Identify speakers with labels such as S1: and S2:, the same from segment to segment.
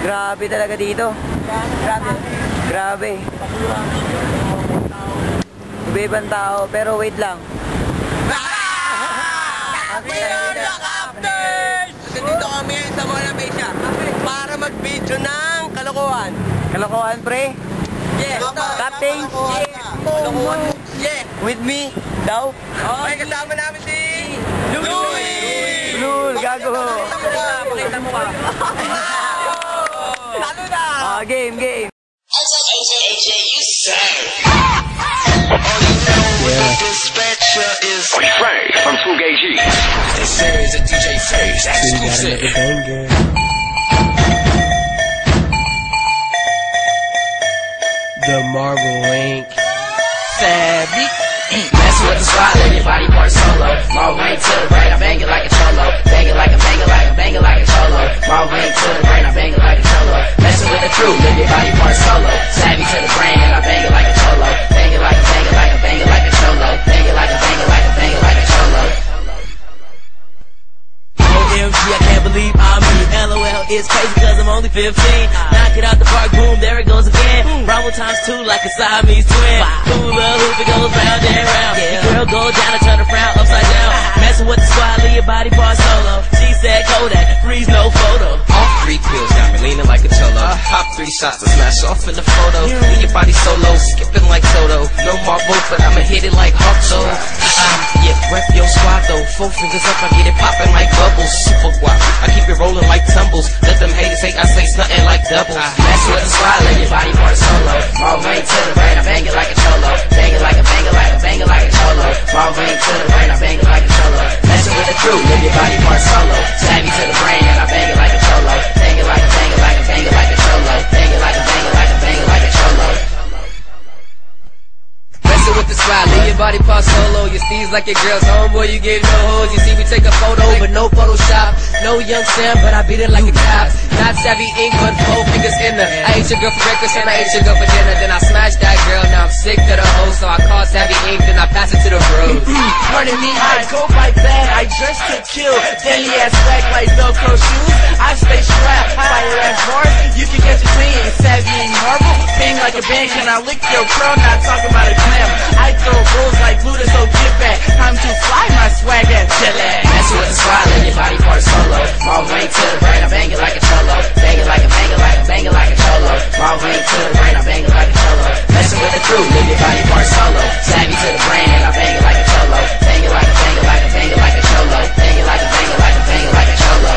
S1: Grabe talaga dito. Grabe. Iba-ibang tao, pero wait lang.
S2: Dito kami sa Mona Becha para mag-video ng kalokohan.
S1: Kalokohan, pre?
S2: Yes.
S1: Captain?
S2: Kalokohan. Yes.
S1: With me? Daw?
S2: Okay, kasama namin si Louie!
S1: Lul, gago.
S2: Pakita mo ka. Lalo na!
S1: Game.
S3: AJ, you suck. All you know is the dispatcher is
S4: Frank from Swoogie G.
S3: This is a DJ Face exclusive.
S5: The Marvel Link.
S3: Savvy. Messing with the squad, let your body part solo. Long way to the right, I bang it like a cholo. Bang it like a cholo. Long way to the right, I bang it like a cholo. Messing with the crew, let your body part solo. Savvy to the brain, and I bang it like a cholo. Bang it like a cholo. Bang it like a cholo.
S6: OMG, I can't believe I'm me. LOL, it's crazy cause I'm only 15. Knock it out the park, boom, there it goes again. Bravo times 2 like a Siamese twin. Hula hoop, it goes round and round. Your girl go down and turn her frown upside down. Messing with the squad, leave your body part solo. She said Kodak, freeze no photo.
S7: All 3 pills got me leaning like a cholo. Pop 3 shots to smash off in the photo. Leave your body solo, skipping like Toto. No Marvel, but I'ma hit it like Hawkso. Yeah, rep your squad though. 4 fingers up, I get it popping like bubbles. Super guap, I keep it rolling like tumbles. Let them haters hate, I say something like double.
S3: Mess with the squad, let your body part solo. Long way to the right, I bang it like a cholo. Bang it like a cholo. Long way to the right, I bang it like a cholo. Messing with the crew, let your body part solo. Savvy to the brain, and I bang it like a cholo. Bang it like a cholo. Bang it like a cholo.
S7: Messing with the squad, leave your body part solo. Your steez like your girl's homeboy, you get no hoes. You see me take a photo, but no Photoshop. No young Sam, but I beat it like a cop. Not savvy ink, but 4 fingers in her. I ate your girl for breakfast and I ate your girl for dinner. Then I smashed that girl, now I'm sick to the hoe. So I call savvy ink, then I pass it to the bros.
S6: Pardon me, I go like that, I dress to kill. Daily ass swag like Velcro shoes. I stay strapped, fire ass bars. You can catch a clean, savvy and Marvel. Bang like a bang, can I lick your curl? Not talking about a clam. I throw rolls like Luda, so get back. Time to fly my swag at Gillette.
S3: Messing with the squad, let your body part solo. Long way to the right, I bang it like a cholo. Bang it like a cholo. Long way to the right, I bang it like a cholo. Messing with the crew, let your body part solo. Savvy to the brain, and I bang it like a cholo. Bang it like a cholo. Bang it like a cholo.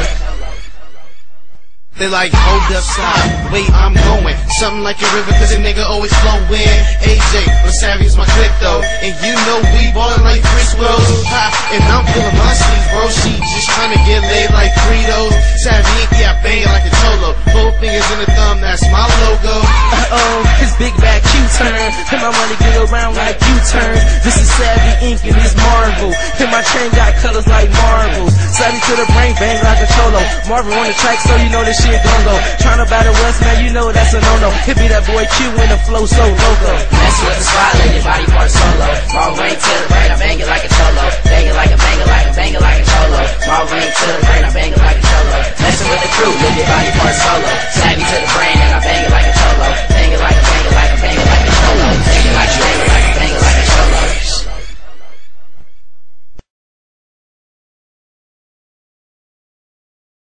S8: They like, hold up, side, wait, I'm going. Something like a river, cause a nigga always flowing. AJ, but Savvy is my clip though. And you know we ballin' like Frisco's. Ha, and I'm feeling my sleeves, bro. She just tryna get laid like Fritos. Savvy, yeah, I bang it like a cholo. 4 fingers in the thumb, that's my logo.
S6: Uh-oh, his big back U-turn. And my money get around like U-turns. This is Savvy Ink and it's Marvel. And my chain got colors like marbles. Savvy to the brain, bang like a cholo. Marvel on the track, so you know this shit gon' go. Tryna battle West, man, you know that's a no-no. Hit me that boy Q in the flow so loco.
S3: Messing with the squad, let your body part solo. Long way to the right, I bang it like a cholo. Bang it like a cholo. Long way to the right, I bang it like a cholo. Messing with the crew, let your body part solo. Savvy to the brain, and I bang it like a cholo.